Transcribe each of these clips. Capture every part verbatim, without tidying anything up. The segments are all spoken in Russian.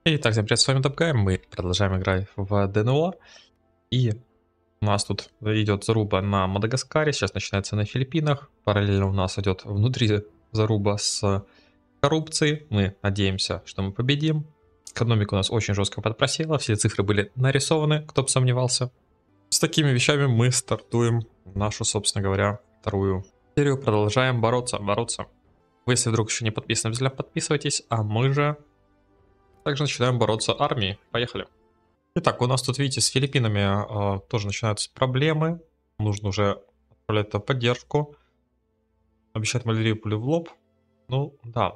Итак, всем привет, с вами Топгайм, мы продолжаем играть в ДНО, и у нас тут идет заруба на Мадагаскаре, сейчас начинается на Филиппинах, параллельно у нас идет внутри заруба с коррупцией, мы надеемся, что мы победим, экономика у нас очень жестко подпросела, все цифры были нарисованы, кто бы сомневался. С такими вещами мы стартуем нашу, собственно говоря, вторую серию, продолжаем бороться, бороться. Вы, если вдруг еще не подписаны, обязательно подписывайтесь, а мы же... Также начинаем бороться армией. Поехали. Итак, у нас тут, видите, с Филиппинами э, тоже начинаются проблемы. Нужно уже отправлять туда поддержку. Обещать малярию пулю в лоб. Ну, да.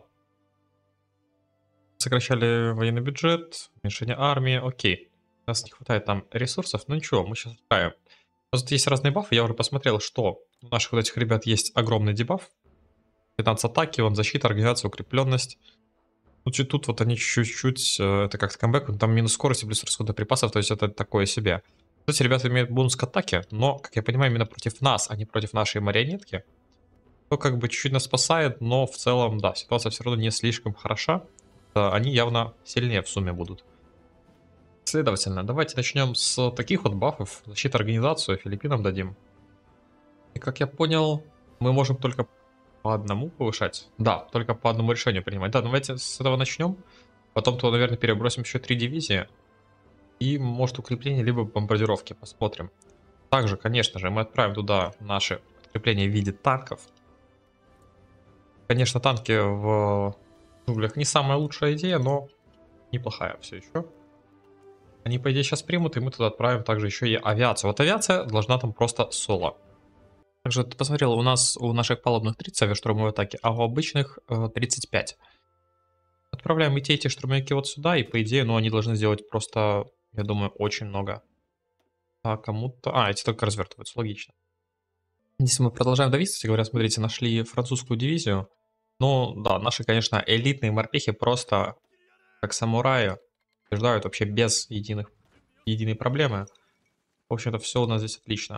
Сокращали военный бюджет, уменьшение армии. Окей. У нас не хватает там ресурсов, но ничего, мы сейчас отправим. У нас тут есть разные бафы. Я уже посмотрел, что у наших вот этих ребят есть огромный дебаф. пятнадцать атаки, он защита, организация, укрепленность. Ну, чуть тут вот они чуть-чуть, это как-то камбэк, там минус скорость и плюс расхода припасов, то есть это такое себе. Кстати, ребята имеют бонус к атаке, но, как я понимаю, именно против нас, а не против нашей марионетки. То как бы чуть-чуть нас спасает, но в целом, да, ситуация все равно не слишком хороша. Они явно сильнее в сумме будут. Следовательно, давайте начнем с таких вот бафов. Защита организацию Филиппинам дадим. И как я понял, мы можем только... По одному повышать? Да, только по одному решению принимать. Да, давайте с этого начнем. Потом то, наверное, перебросим еще три дивизии. И, может, укрепление, либо бомбардировки. Посмотрим. Также, конечно же, мы отправим туда наши укрепления в виде танков. Конечно, танки в джунглях не самая лучшая идея, но неплохая все еще. Они, по идее, сейчас примут, и мы туда отправим также еще и авиацию. Вот авиация должна там просто соло. Также ты посмотрел, у нас у наших палубных тридцать авиаштурмовой атаки, а у обычных э, тридцать пять. Отправляем и те, и те штурмовики вот сюда, и по идее, ну, они должны сделать просто, я думаю, очень много. А кому-то... А, эти только развертываются, логично. Если мы продолжаем давить, кстати говоря, смотрите, нашли французскую дивизию. Ну, да, наши, конечно, элитные морпехи просто, как самураи, побеждают вообще без единых, единой проблемы. В общем-то, все у нас здесь отлично.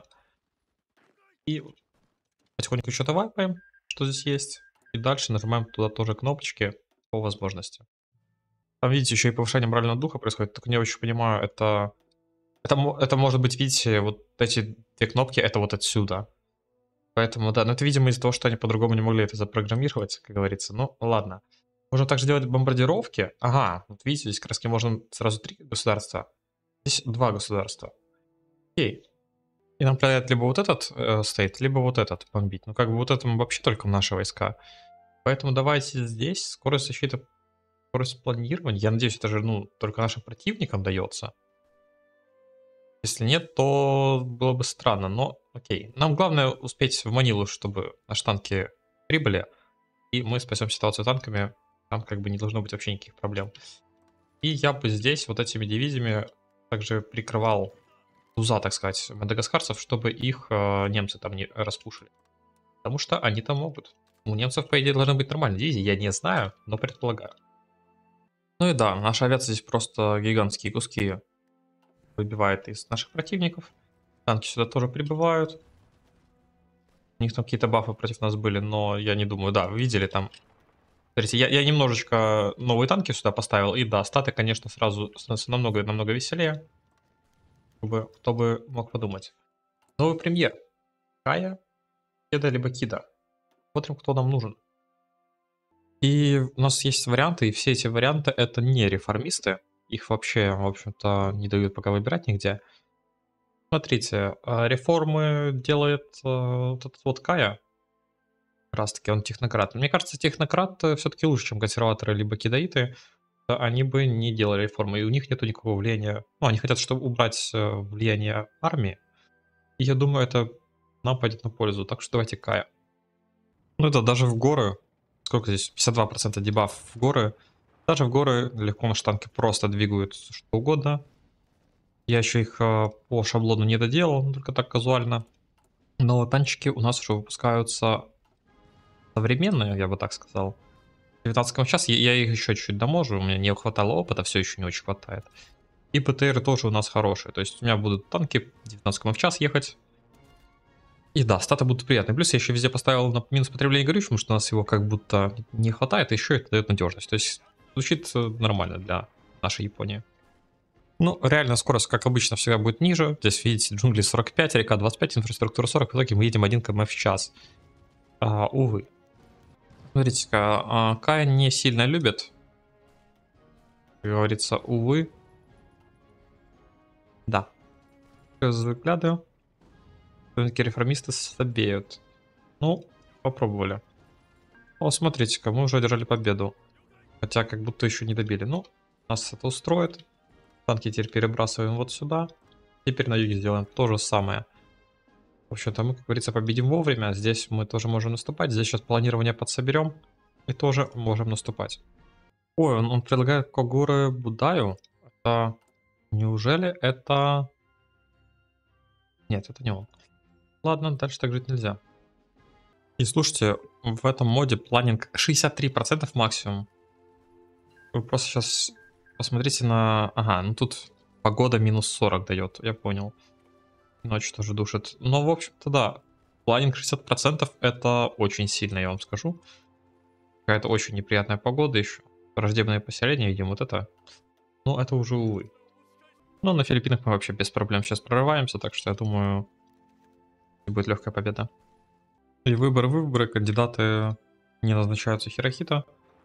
И потихоньку что-то вайпаем, что здесь есть. И дальше нажимаем туда тоже кнопочки по возможности. Там, видите, еще и повышение морального духа происходит. Только не очень понимаю, это... Это, это может быть, видите, вот эти две кнопки, это вот отсюда. Поэтому, да, но это, видимо, из-за того, что они по-другому не могли это запрограммировать, как говорится. Ну, ладно. Можно также делать бомбардировки. Ага, вот видите, здесь как раз можно сразу три государства. Здесь два государства. Окей. И нам предлагают либо вот этот э, стейт, либо вот этот бомбить. Ну, как бы вот это вообще только наши войска. Поэтому давайте здесь скорость защиты, скорость планирования. Я надеюсь, это же, ну, только нашим противникам дается. Если нет, то было бы странно, но окей. Нам главное успеть в Манилу, чтобы наши танки прибыли. И мы спасем ситуацию танками. Там как бы не должно быть вообще никаких проблем. И я бы здесь вот этими дивизиями также прикрывал туза, так сказать, мадагаскарцев, чтобы их э, немцы там не распушили. Потому что они там могут. У немцев, по идее, должны быть нормальные дивизии. Я не знаю, но предполагаю. Ну и да, наша авиация здесь просто гигантские куски выбивает из наших противников. Танки сюда тоже прибывают. У них там какие-то бафы против нас были, но я не думаю. Да, вы видели там... Смотрите, я, я немножечко новые танки сюда поставил. И да, статы, конечно, сразу становятся намного-намного веселее. Чтобы, кто бы мог подумать. Новый премьер. Кая, Кеда, либо Кида. Смотрим, кто нам нужен. И у нас есть варианты, и все эти варианты это не реформисты. Их вообще, в общем-то, не дают пока выбирать нигде. Смотрите, реформы делает вот этот вот Кая. Как раз таки он технократ. Мне кажется, технократ все-таки лучше, чем консерваторы либо кидаиты. Они бы не делали реформы, и у них нету никакого влияния. Ну, они хотят, чтобы убрать влияние армии. И я думаю, это нам пойдет на пользу. Так что давайте Кая. Ну да, даже в горы. Сколько здесь? пятьдесят два процента дебаф в горы. Даже в горы легко наши танки просто двигают что угодно. Я еще их по шаблону не доделал, только так казуально. Но танчики у нас уже выпускаются современные, я бы так сказал. В девятнадцатом час я, я их еще чуть-чуть доможу, у меня не хватало опыта, все еще не очень хватает. И ПТР тоже у нас хорошие, то есть у меня будут танки в девятнадцатом в час ехать. И да, статы будут приятные. Плюс я еще везде поставил на минус потребления горючего, потому что у нас его как будто не хватает, и еще это дает надежность. То есть звучит нормально для нашей Японии. Ну, реально скорость, как обычно, всегда будет ниже. Здесь, видите, джунгли сорок пять, река двадцать пять, инфраструктура сорок. В итоге мы едем один км в час. А, увы. Смотрите-ка, а, Кай не сильно любит. Как говорится, увы. Да. Взгляды. Все-таки реформисты слабеют. Ну, попробовали. О, смотрите-ка, мы уже одержали победу. Хотя как будто еще не добили. Ну, нас это устроит. Танки теперь перебрасываем вот сюда. Теперь на юге сделаем то же самое. В общем-то, мы, как говорится, победим вовремя. Здесь мы тоже можем наступать. Здесь сейчас планирование подсоберем. И тоже можем наступать. Ой, он, он предлагает Когуры Будаю. Это... Неужели это... Нет, это не он. Ладно, дальше так жить нельзя. И слушайте, в этом моде планинг шестьдесят три процента максимум. Вы просто сейчас посмотрите на... Ага, ну тут погода минус сорок дает, я понял. Ночь тоже душит. Но, в общем-то, да. Планинг шестьдесят процентов это очень сильно, я вам скажу. Какая-то очень неприятная погода еще. Враждебное поселение, видим, вот это. Ну, это уже увы. Но на Филиппинах мы вообще без проблем сейчас прорываемся, так что я думаю, будет легкая победа. И выборы, выборы, кандидаты не назначаются Хирохита.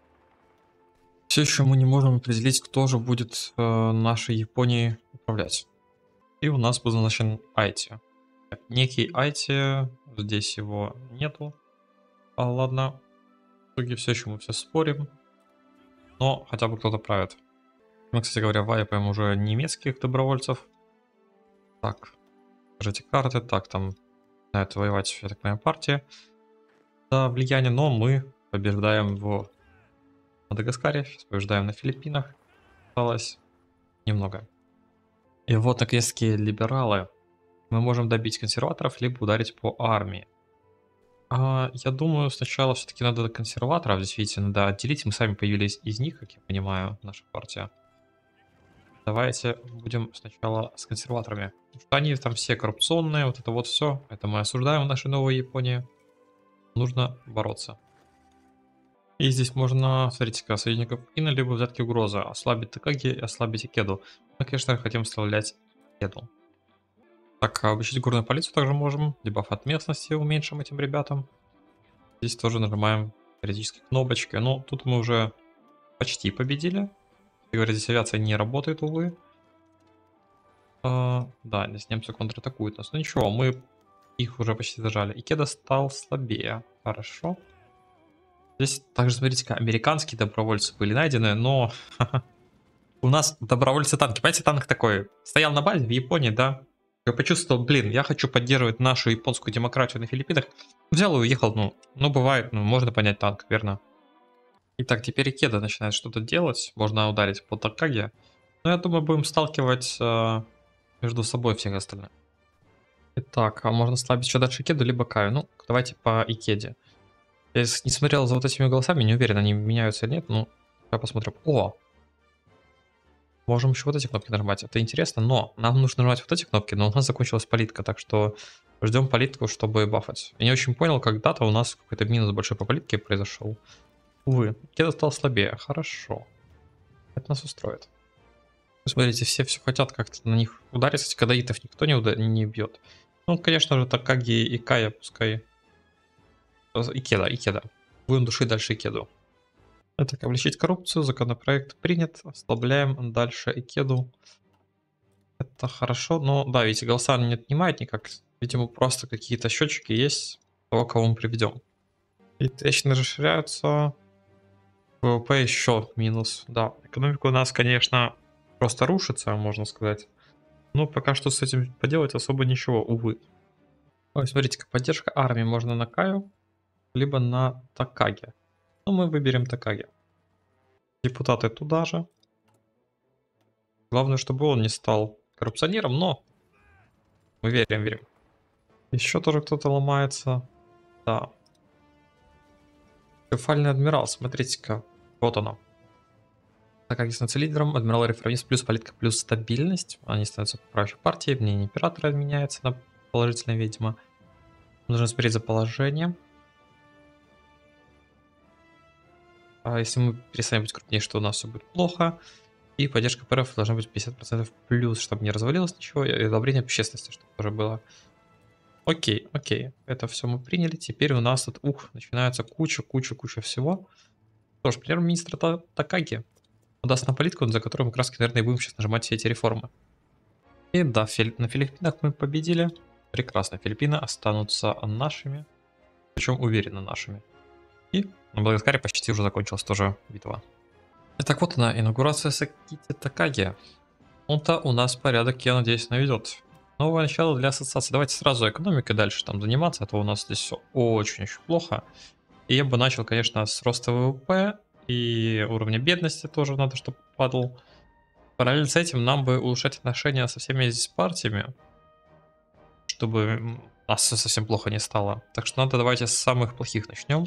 Все еще мы не можем определить, кто же будет э, нашей Японией управлять. И у нас был назначен Айти. Некий Айти, здесь его нету. А ладно, в итоге все еще мы все спорим. Но хотя бы кто-то правит. Мы, кстати говоря, вайпаем уже немецких добровольцев. Так, покажите карты. Так, там начинает воевать, я так понимаю, партия. Да, влияние, но мы побеждаем в Мадагаскаре. Сейчас побеждаем на Филиппинах. Осталось немного. И вот, наконец-таки, либералы. Мы можем добить консерваторов, либо ударить по армии. А, я думаю, сначала все-таки надо консерваторов. Здесь, видите, надо отделить. Мы сами появились из них, как я понимаю, наша партия. Давайте будем сначала с консерваторами. Потому что они там все коррупционные, вот это вот все. Это мы осуждаем в нашей новой Японии. Нужно бороться. И здесь можно, смотрите-ка, союзников Ина, либо взятки угрозы. Ослабить Такаги и ослабить Икеду. Мы, конечно, хотим ослаблять Икеду. Так, обучить горную полицию также можем. Дебаф от местности уменьшим этим ребятам. Здесь тоже нажимаем периодически кнопочки. Но тут мы уже почти победили. Как говорят, здесь авиация не работает, увы. А, да, здесь немцы контратакуют нас. Но ничего, мы их уже почти зажали. Икеда стал слабее. Хорошо. Здесь также, смотрите-ка, американские добровольцы были найдены, но у нас добровольцы-танки. Понимаете, танк такой стоял на базе в Японии, да? Я почувствовал, блин, я хочу поддерживать нашу японскую демократию на Филиппинах. Взял и уехал, ну, ну бывает, ну, можно понять танк, верно? Итак, теперь Икеда начинает что-то делать. Можно ударить по Такаге. Но я думаю, будем сталкивать э, между собой всех остальных. Итак, а можно слабить еще дальше Икеду, либо Каю. Ну, давайте по Икеде. Я не смотрел за вот этими голосами, не уверен, они меняются или нет. Ну, я посмотрю. О! Можем еще вот эти кнопки нажимать. Это интересно, но нам нужно нажимать вот эти кнопки, но у нас закончилась политика, так что ждем политику, чтобы бафать. Я не очень понял, когда-то у нас какой-то минус большой по политике произошел. Увы, где-то стал слабее. Хорошо. Это нас устроит. Смотрите, все все хотят как-то на них ударить. Кстати, кадаитов никто не, удар... не бьет. Ну, конечно же, Такаги и Кая, пускай... Икеда, Икеда. Будем душить дальше Икеду. Так, облегчить коррупцию, законопроект принят. Ослабляем дальше Икеду. Это хорошо, но да, видите, голоса не отнимает никак. Видимо, просто какие-то счетчики есть того, кого мы приведем. И трещины расширяются. ВВП еще минус. Да, экономика у нас, конечно, просто рушится, можно сказать. Но пока что с этим поделать особо ничего, увы. Ой, смотрите-ка, поддержка армии можно на Каю, либо на Такаге. Ну, мы выберем Такаге. Депутаты туда же. Главное, чтобы он не стал коррупционером, но мы верим, верим. Еще тоже кто-то ломается. Да. Триумфальный адмирал, смотрите-ка. Вот оно. Такаги становится лидером, адмирал реформист плюс политика плюс стабильность. Они становятся правящей партией, мнение императора меняется на положительное, видимо. Нужно смотреть за положением. А если мы перестанем быть крупнее, что у нас все будет плохо. И поддержка ПРФ должна быть пятьдесят процентов плюс, чтобы не развалилось ничего, и одобрение общественности, чтобы тоже было. Окей, окей, это все мы приняли. Теперь у нас тут, ух, начинается куча, куча, куча всего. Что ж, премьер-министр Та- Такаги удаст нам политику, за которую мы как раз, наверное, и будем сейчас нажимать все эти реформы. И да, Фили- на Филиппинах мы победили. Прекрасно, Филиппины останутся нашими, причем уверенно нашими. И на Мадагаскаре почти уже закончилась тоже битва. Итак, вот она, инаугурация Сакити Такаги. Он-то у нас порядок, я надеюсь, наведет. Новое начало для ассоциации. Давайте сразу экономикой дальше там заниматься, а то у нас здесь все очень-очень плохо. И я бы начал, конечно, с роста ВВП и уровня бедности тоже надо, чтобы падал. Параллельно с этим нам бы улучшать отношения со всеми здесь партиями, чтобы м, нас всё совсем плохо не стало. Так что надо давайте с самых плохих начнем.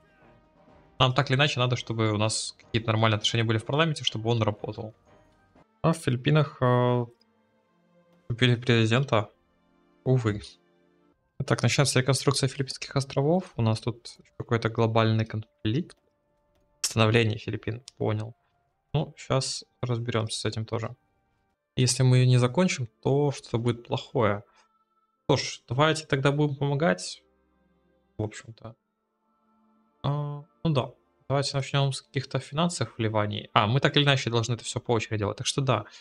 Нам так или иначе надо, чтобы у нас какие-то нормальные отношения были в парламенте, чтобы он работал. А в Филиппинах э, купили президента, увы. Так, начинается реконструкция Филиппинских островов. У нас тут какой-то глобальный конфликт. Становление Филиппин, понял. Ну, сейчас разберемся с этим тоже. Если мы ее не закончим, то что-то будет плохое. Что ж, давайте тогда будем помогать. В общем-то. А, ну да. Давайте начнем с каких-то финансовых вливаний. А, мы так или иначе должны это все по очереди делать. Так что да.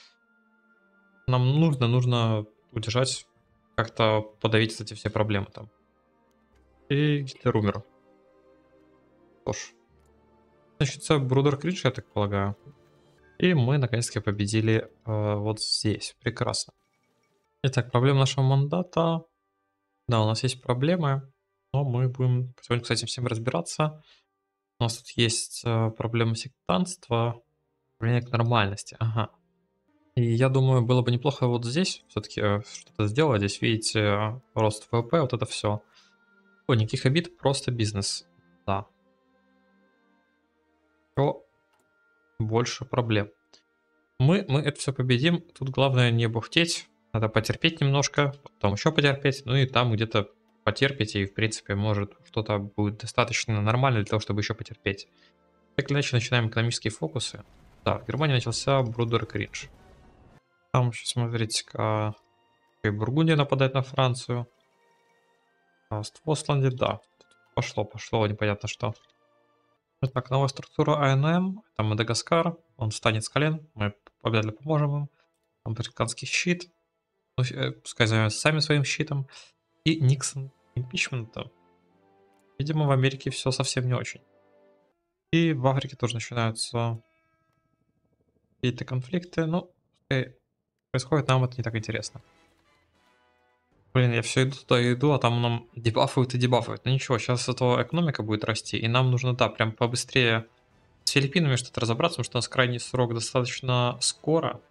Нам нужно, нужно удержать, как-то подавить эти все проблемы там. И Гитлер умер. Что ж. Значит, Брудер Кридж, я так полагаю. И мы наконец-таки победили э, вот здесь. Прекрасно. Итак, проблема нашего мандата. Да, у нас есть проблемы, но мы будем потихоньку с этим всем разбираться. У нас тут есть э, проблема сектантства, проблема к нормальности. Ага. И я думаю, было бы неплохо вот здесь все-таки э, что-то сделать. Здесь, видите, э, рост ВВП, вот это все. О, никаких обид, просто бизнес. Да. Еще больше проблем. Мы, мы это все победим. Тут главное не бухтеть. Надо потерпеть немножко, потом еще потерпеть. Ну и там где-то потерпите, и в принципе может что-то будет достаточно нормально для того, чтобы еще потерпеть. Так или иначе начинаем экономические фокусы. Да, в Германии начался Брудер Кринж. Там еще смотрите-ка, и Бургундия нападает на Францию. А в Остланде, да. Пошло, пошло, непонятно что. Итак, новая структура АНМ, это Мадагаскар, он встанет с колен, мы обязательно поможем им. Американский щит, ну, э, пускай займутся сами своим щитом. И Никсон импичмента. Видимо, в Америке все совсем не очень. И в Африке тоже начинаются какие-то конфликты, но пускай происходит, нам это не так интересно. Блин, я все иду туда и иду, а там нам дебафуют и дебафуют. Ну ничего, сейчас зато экономика будет расти, и нам нужно, да, прям побыстрее с Филиппинами что-то разобраться, потому что у нас крайний срок достаточно скоро.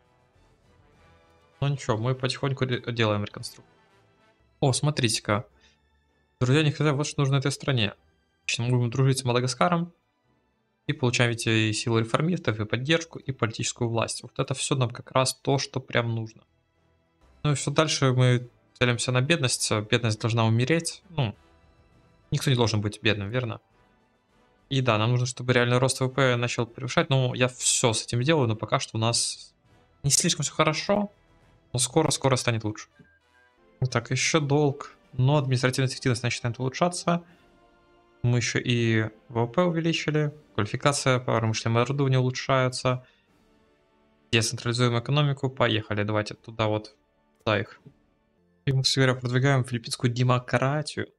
Но ничего, мы потихоньку ре- делаем реконструкцию. О, смотрите-ка. Друзья, не хотят, вот что нужно этой стране. Значит, мы будем дружить с Мадагаскаром и получаем эти и силу реформистов, и поддержку, и политическую власть. Вот это все нам как раз то, что прям нужно. Ну и все дальше мы целимся на бедность. Бедность должна умереть. Ну, никто не должен быть бедным, верно? И да, нам нужно, чтобы реальный рост ВВП начал превышать. Ну, я все с этим делаю, но пока что у нас не слишком все хорошо, но скоро-скоро станет лучше. Так, еще долг. Но административная эффективность начинает улучшаться. Мы еще и ВВП увеличили. Квалификация промышленного оборудования улучшается. Децентрализуем экономику. Поехали, давайте туда вот. Туда их. И мы, кстати говоря, продвигаем филиппинскую демократию.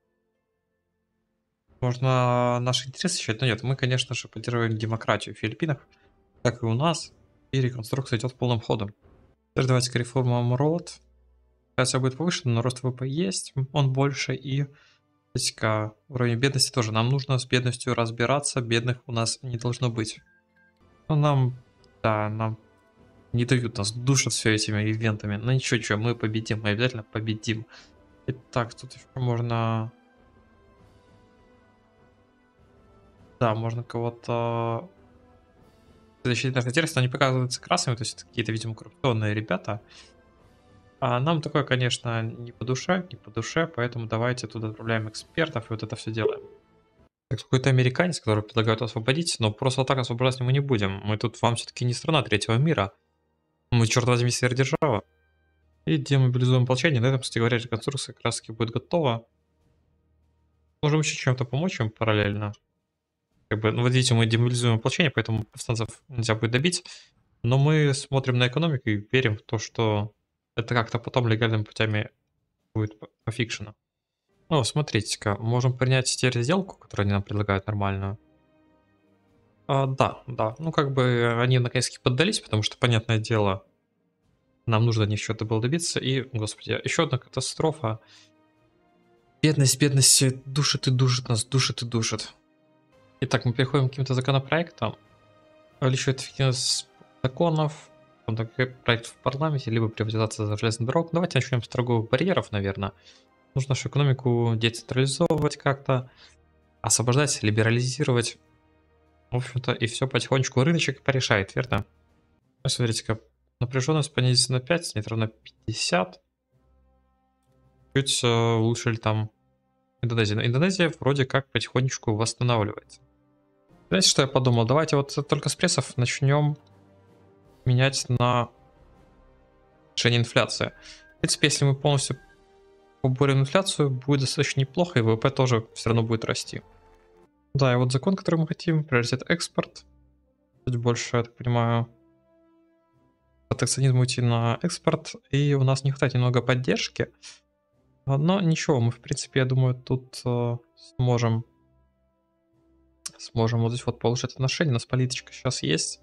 Можно наши интересы защищать, но нет, мы, конечно же, поддерживаем демократию в Филиппинах, как и у нас. И реконструкция идет полным ходом. Теперь давайте-ка реформам РОД. Сейчас будет повышен, но рост ВВП есть, он больше, и статистика уровня бедности тоже. Нам нужно с бедностью разбираться, бедных у нас не должно быть. Ну, нам, да, нам не дают, нас душат все этими ивентами. Но ничего, ничего, мы победим, мы обязательно победим. Итак, тут еще можно... Да, можно кого-то... Защитить наш интерес, но они показываются красными, то есть это какие-то, видимо, коррупционные ребята. А нам такое, конечно, не по душе, не по душе, поэтому давайте туда отправляем экспертов и вот это все делаем. Так, какой-то американец, который предлагает освободить, но просто так освобождать мы не будем. Мы тут вам все-таки не страна третьего мира. Мы, черт возьми, сверхдержава. И демобилизуем ополчение. На этом, кстати говоря, реконструкция как раз таки будет готова. Можем еще чем-то помочь им параллельно. Как бы, ну, вот видите, мы демобилизуем ополчение, поэтому повстанцев нельзя будет добить. Но мы смотрим на экономику и верим в то, что это как-то потом легальными путями будет пофикшено. Ну, смотрите-ка, можем принять теперь сделку, которую они нам предлагают нормальную. А, да, да. Ну, как бы они наконец-таки поддались, потому что, понятное дело, нам нужно не чего-то было добиться. И, господи, еще одна катастрофа. Бедность, бедность душит и душит нас, душит и душит. Итак, мы переходим к каким-то законопроектам. Увеличивает эффективность законов, проект в парламенте, либо приватизация железных дорог. Давайте начнем с торговых барьеров, наверное. Нужно нашу экономику децентрализовывать как-то, освобождать, либерализировать. В общем-то, и все потихонечку рыночек порешает, верно? Смотрите-ка, напряженность понизится на пять, снять равно пятьдесят. Чуть э, улучшили там Индонезия. Индонезия вроде как потихонечку восстанавливается. Знаете, что я подумал? Давайте вот только с прессов начнем менять на решение инфляции. В принципе, если мы полностью поборем инфляцию, будет достаточно неплохо, и ВВП тоже все равно будет расти. Да, и вот закон, который мы хотим, приоритет экспорт. Чуть больше, я так понимаю, протекционизм уйти на экспорт, и у нас не хватает немного поддержки. Но ничего, мы, в принципе, я думаю, тут э, сможем сможем вот здесь вот получить отношения. У нас политичка сейчас есть.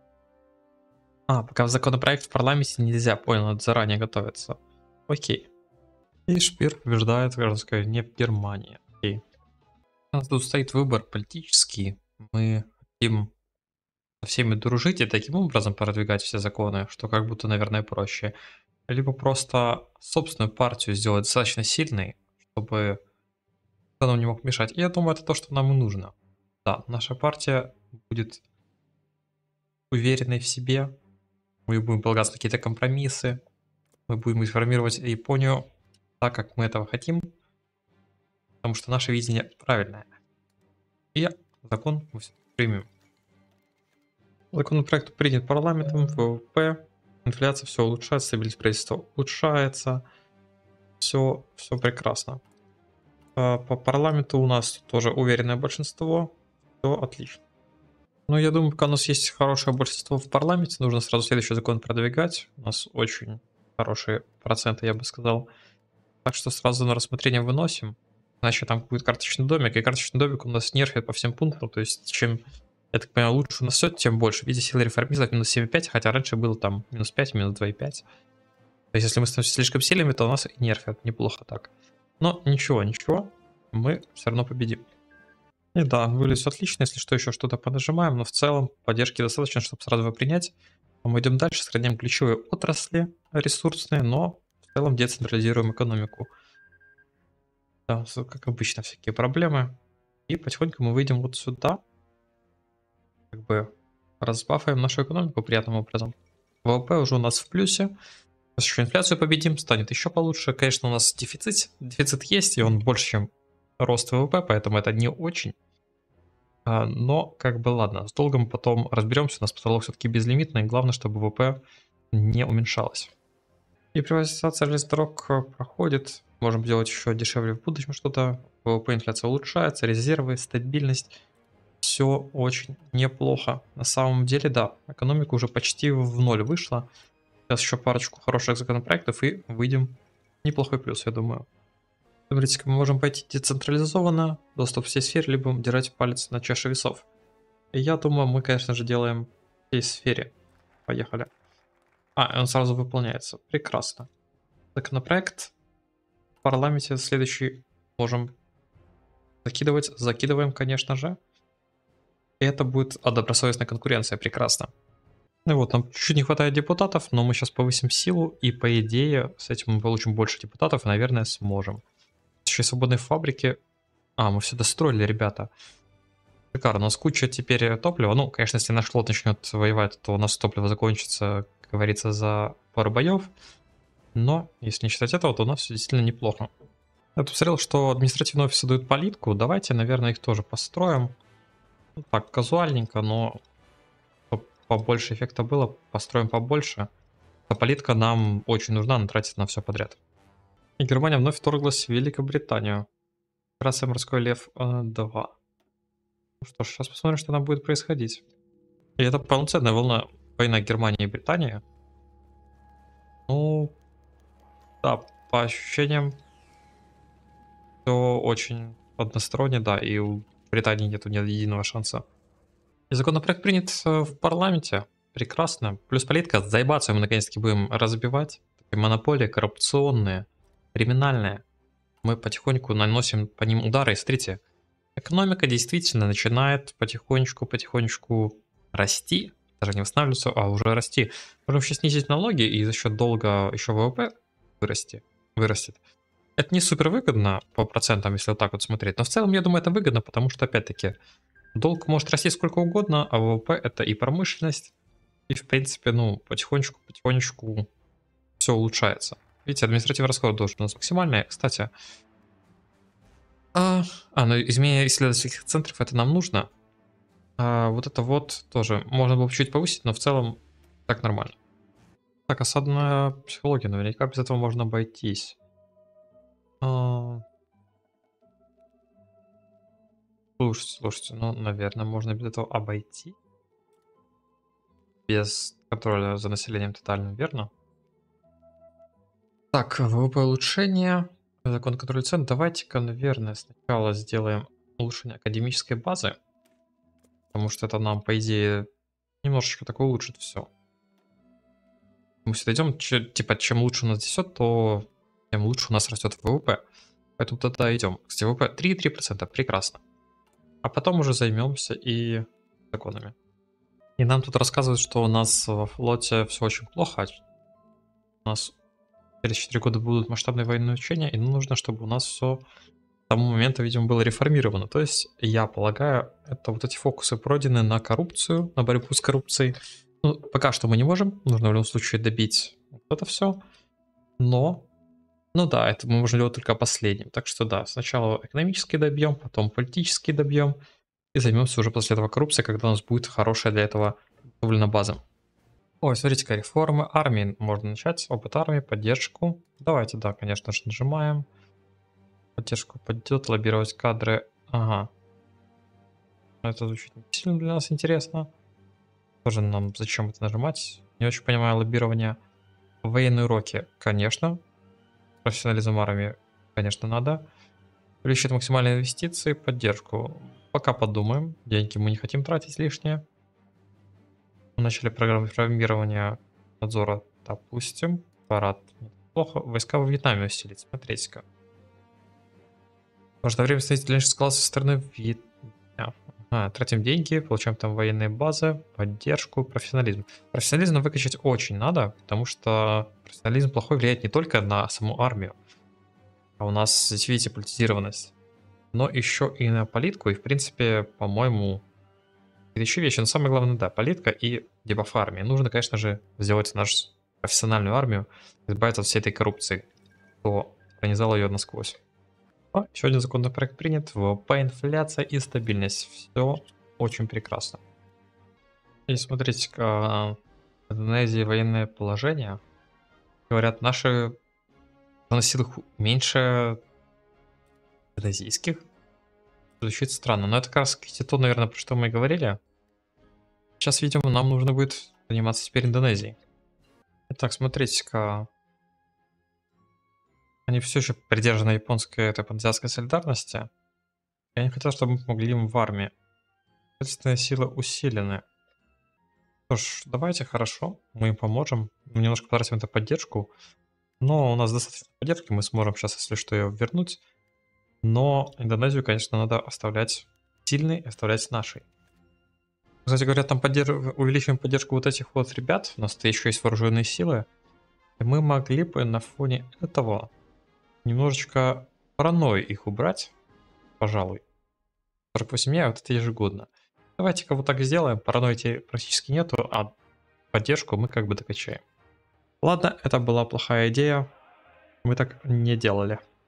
А, пока в законопроект в парламенте нельзя, понял, надо заранее готовиться. Окей. И Шпир побеждает гражданская не в Германии. Окей. У нас тут стоит выбор политический. Мы хотим со всеми дружить и таким образом продвигать все законы, что как будто, наверное, проще. Либо просто собственную партию сделать достаточно сильной, чтобы кто нам не мог мешать. И я думаю, это то, что нам и нужно. Да, наша партия будет уверенной в себе. Мы будем полагаться на какие-то компромиссы. Мы будем информировать Японию так, как мы этого хотим. Потому что наше видение правильное. И закон мы все примем. Законопроект принят парламентом, ВВП, инфляция, все улучшается, стабильность правительства улучшается. Все, все прекрасно. По парламенту у нас тоже уверенное большинство. Все отлично. Ну, я думаю, пока у нас есть хорошее большинство в парламенте, нужно сразу следующий закон продвигать. У нас очень хорошие проценты, я бы сказал. Так что сразу на рассмотрение выносим. Иначе там будет карточный домик, и карточный домик у нас нерфит по всем пунктам. То есть, чем, я так понимаю, лучше у нас все, тем больше. В виде силы реформизма минус семь и пять, хотя раньше было там минус пять, минус два и пять. То есть, если мы становимся слишком сильными, то у нас и нерфят неплохо так. Но ничего, ничего, мы все равно победим. И да, выглядит отлично, если что, еще что-то понажимаем, но в целом поддержки достаточно, чтобы сразу его принять. Мы идем дальше, сохраняем ключевые отрасли ресурсные, но в целом децентрализируем экономику. Да, как обычно, всякие проблемы. И потихоньку мы выйдем вот сюда. Как бы разбафаем нашу экономику приятным образом. ВВП уже у нас в плюсе. Сейчас еще инфляцию победим, станет еще получше. Конечно, у нас дефицит, дефицит есть, и он больше, чем рост ВВП, поэтому это не очень. Но, как бы, ладно, с долгом потом разберемся, у нас потолок все-таки безлимитный, главное, чтобы ВВП не уменьшалось. И приватизация железных дорог проходит, можем делать еще дешевле в будущем что-то, ВВП, инфляция улучшается, резервы, стабильность, все очень неплохо. На самом деле, да, экономика уже почти в ноль вышла, сейчас еще парочку хороших законопроектов и выйдем в неплохой плюс, я думаю. Смотрите, мы можем пойти децентрализованно, доступ в всей сфере, либо держать палец на чаше весов. И я думаю, мы, конечно же, делаем в всей сфере. Поехали. А, он сразу выполняется. Прекрасно. Законопроект в парламенте следующий можем закидывать. Закидываем, конечно же. И это будет добросовестная конкуренция. Прекрасно. Ну вот, нам чуть-чуть не хватает депутатов, но мы сейчас повысим силу. И по идее, с этим мы получим больше депутатов и, наверное, сможем. Еще свободные фабрики. А, мы все достроили, ребята. Шикарно, у нас куча теперь топлива. Ну, конечно, если наш флот начнет воевать, то у нас топливо закончится, как говорится, за пару боев. Но, если не считать этого, то у нас все действительно неплохо. Я тут смотрел, что административные офисы дают политку. Давайте, наверное, их тоже построим. Ну, так, казуальненько, но чтобы побольше эффекта было, построим побольше. А политика нам очень нужна, она тратит на все подряд. И Германия вновь вторглась в Великобританию. Операция «Морской лев два». Ну что ж, сейчас посмотрим, что там будет происходить. И это полноценная волна война Германии и Британии. Ну, да, по ощущениям, все очень односторонне, да, и у Британии нету ни единого шанса. И законопроект принят э, в парламенте. Прекрасно. Плюс политика, заебаться мы наконец-таки будем разбивать. Такие монополии коррупционные, криминальные. Мы потихоньку наносим по ним удары. И смотрите, экономика действительно начинает потихонечку-потихонечку расти. Даже не восстанавливаться, а уже расти. Можем сейчас снизить налоги и за счет долга еще ВВП вырасти, вырастет. Это не супер выгодно по процентам, если вот так вот смотреть. Но в целом, я думаю, это выгодно, потому что, опять-таки, долг может расти сколько угодно, а ВВП это и промышленность, и, в принципе, ну, потихонечку-потихонечку все улучшается. Видите, административный расход должен у нас максимальный. Кстати, а, а ну, изменение исследовательских центров, это нам нужно. А вот это вот тоже можно было чуть повысить, но в целом так нормально. Так, осадная психология, наверняка без этого можно обойтись. А, Слушайте, слушайте, ну, наверное, можно без этого обойти. Без контроля за населением тотально, верно? Так, ВВП улучшение, закон контроля цен. Давайте-ка, наверное, сначала сделаем улучшение академической базы. Потому что это нам, по идее, немножечко так улучшит все. Мы сюда идем, типа, чем лучше у нас несет, то тем лучше у нас растет ВВП. Поэтому тогда идем. Кстати, ВВП три и три десятых процента, прекрасно. А потом уже займемся и законами. И нам тут рассказывают, что у нас во флоте все очень плохо. У нас через четыре года будут масштабные военные учения, и нужно, чтобы у нас все к тому моменту, видимо, было реформировано. То есть, я полагаю, это вот эти фокусы пройдены на коррупцию, на борьбу с коррупцией. Ну, пока что мы не можем, нужно в любом случае добить вот это все. Но, ну да, это мы можем делать только последним. Так что да, сначала экономически добьем, потом политически добьем, и займемся уже после этого коррупцией, когда у нас будет хорошая для этого подготовлена база. Ой, смотрите-ка, реформы армии можно начать. Опыт армии, поддержку. Давайте, да, конечно же, нажимаем. Поддержку пойдет, лоббировать кадры. Ага. Это звучит не сильно для нас интересно. Тоже нам зачем это нажимать? Не очень понимаю лоббирование. Военные уроки, конечно. Профессионализм армии, конечно, надо. Увеличить максимальные инвестиции, поддержку. Пока подумаем. Деньги мы не хотим тратить лишние. Мы начали программу реформирования надзора. Допустим. Парад. Плохо. Войска во Вьетнаме усилить. Смотрите-ка. Нужно время стоять для класса со стороны Вьетнама. А, тратим деньги, получаем там военные базы, поддержку, профессионализм. Профессионализм выкачать очень надо, потому что профессионализм плохой влияет не только на саму армию, а у нас, здесь видите, политизированность, но еще и на политику, и в принципе, по-моему, это еще вещи, но самое главное, да, политика и дебаф армии. Нужно, конечно же, сделать нашу профессиональную армию, избавиться от всей этой коррупции, кто пронизал ее насквозь. О, еще один законопроект принят. ВВП, инфляция и стабильность. Все очень прекрасно. И смотрите-ка, в Индонезии военное положение. Говорят, наши силы меньше индонезийских. Звучит странно, но это как раз то, наверное, про что мы и говорили. Сейчас, видимо, нам нужно будет заниматься теперь Индонезией. Итак, смотрите-ка. Они все еще придержаны японской этой паназиатской солидарности. Я не хотел, чтобы мы помогли им в армии. Ответственные силы усилены. Что ж, давайте, хорошо, мы им поможем. Мы немножко потратим эту поддержку. Но у нас достаточно поддержки, мы сможем сейчас, если что, ее вернуть. Но Индонезию, конечно, надо оставлять сильной и оставлять нашей. Кстати говоря, там поддерж... увеличиваем поддержку вот этих вот ребят. У нас еще есть вооруженные силы. И мы могли бы на фоне этого немножечко паранойи их убрать, пожалуй. сорок восемь дней, вот это ежегодно. Давайте-ка вот так сделаем. Паранойи практически нету, а поддержку мы как бы докачаем. Ладно, это была плохая идея. Мы так не делали.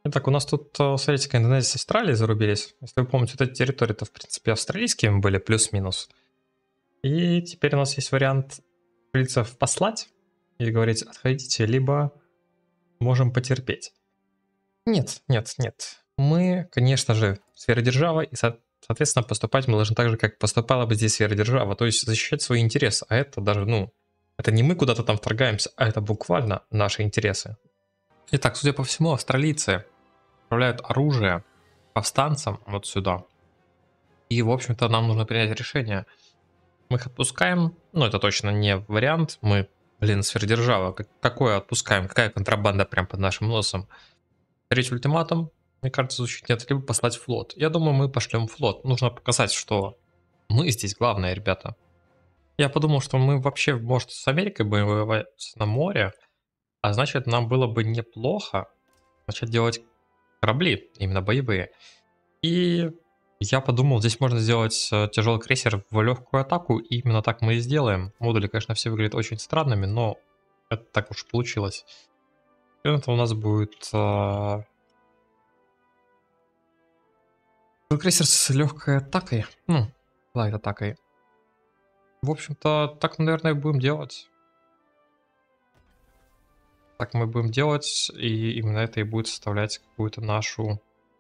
Итак, у нас тут, э, смотрите, Индонезия с Австралией зарубились. Если вы помните, вот эти территории-то, в принципе, австралийскими были, плюс-минус. И теперь у нас есть вариант австралийцев послать и говорить, отходите, либо можем потерпеть. Нет, нет, нет. Мы, конечно же, сфера держава, и, со- соответственно, поступать мы должны так же, как поступала бы здесь сфера держава, то есть защищать свои интересы. А это даже, ну, это не мы куда-то там вторгаемся, а это буквально наши интересы. Итак, судя по всему, австралийцы отправляют оружие повстанцам вот сюда. И, в общем-то, нам нужно принять решение. Мы их отпускаем, ну, это точно не вариант, мы, блин, сверхдержава, как- какое отпускаем, какая контрабанда прям под нашим носом. Третий ультиматум, мне кажется, звучит нет, либо послать флот. Я думаю, мы пошлем флот. Нужно показать, что мы здесь главные, ребята. Я подумал, что мы вообще, может, с Америкой будем воевать на море, а значит, нам было бы неплохо начать делать корабли, именно боевые. И я подумал, здесь можно сделать э, тяжелый крейсер в легкую атаку, и именно так мы и сделаем. Модули, конечно, все выглядят очень странными, но это так уж получилось. И это у нас будет э, крейсер с легкой атакой, ну, лайт атакой. В общем-то, так, наверное, и будем делать. Так мы будем делать, и именно это и будет составлять какую-то нашу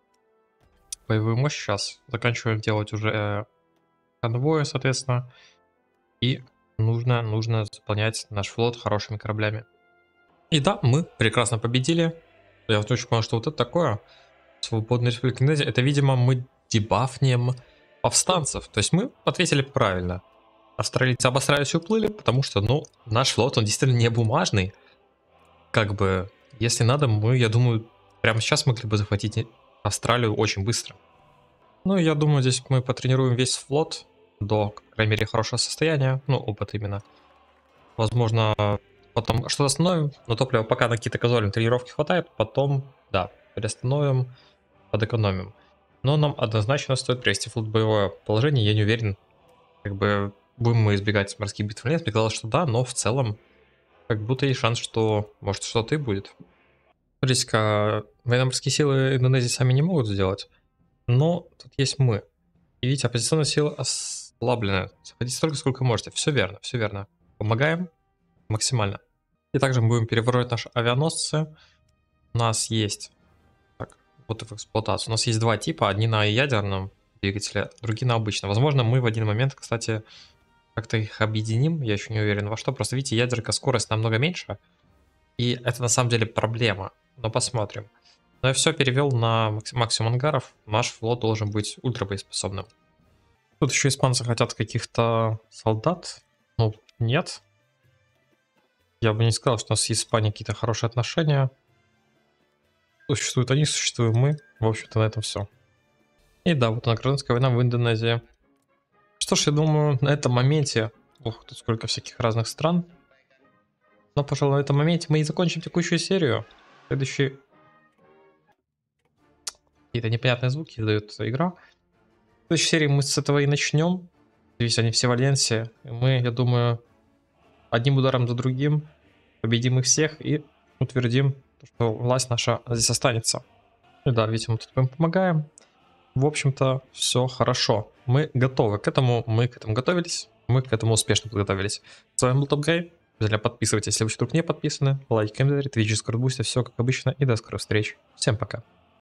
боевую мощь. Сейчас заканчиваем делать уже э, конвои, соответственно. И нужно, нужно заполнять наш флот хорошими кораблями. И да, мы прекрасно победили. Я вот очень понял, что вот это такое. Свободная республика Индонезия. Это, видимо, мы дебафнем повстанцев. То есть мы ответили правильно. Австралийцы обосрались и уплыли, потому что, ну, наш флот, он действительно не бумажный. Как бы, если надо, мы, я думаю, прямо сейчас могли бы захватить Австралию очень быстро. Ну, я думаю, здесь мы потренируем весь флот до, по крайней мере, хорошего состояния. Ну, опыт именно. Возможно, потом что-то остановим, но топлива пока на какие-то казуальные тренировки хватает. Потом, да, переостановим, подэкономим. Но нам однозначно стоит привести флот в боевое положение. Я не уверен, как бы будем мы избегать морских битв или нет. Мне казалось, что да, но в целом как будто есть шанс, что может что-то и будет. Смотрите-ка, военно-морские силы Индонезии сами не могут сделать, но тут есть мы. И видите, оппозиционные силы ослаблены. Заходите столько, сколько можете. Все верно, все верно. Помогаем максимально. И также мы будем переворачивать наши авианосцы. У нас есть... Так, вот в эксплуатацию. У нас есть два типа. Одни на ядерном двигателе, другие на обычном. Возможно, мы в один момент, кстати, как-то их объединим. Я еще не уверен во что. Просто видите, ядерка скорость намного меньше. И это на самом деле проблема. Но посмотрим. Но я все перевел на максимум ангаров. Наш флот должен быть ультрабоеспособным. Тут еще испанцы хотят каких-то солдат. Ну, нет. Я бы не сказал, что у нас с Испанией какие-то хорошие отношения. Существуют они, существуем мы. В общем-то, на этом все. И да, вот она, гражданская война в Индонезии. Что ж, я думаю, на этом моменте... Ох, тут сколько всяких разных стран. Но, пожалуй, на этом моменте мы и закончим текущую серию. Следующий... Какие-то непонятные звуки издает игра. В следующей серии мы с этого и начнем. Здесь они все в альянсе. И мы, я думаю, одним ударом за другим победим их всех и утвердим, что власть наша здесь останется. И да, видимо, мы тут им помогаем. В общем-то, все хорошо. Мы готовы к этому, мы к этому готовились, мы к этому успешно подготовились. С вами был Топгай. Обязательно подписывайтесь, если вы вдруг не подписаны. Лайк, комментарий, твич, дискорд, бусти, все как обычно. И до скорых встреч. Всем пока.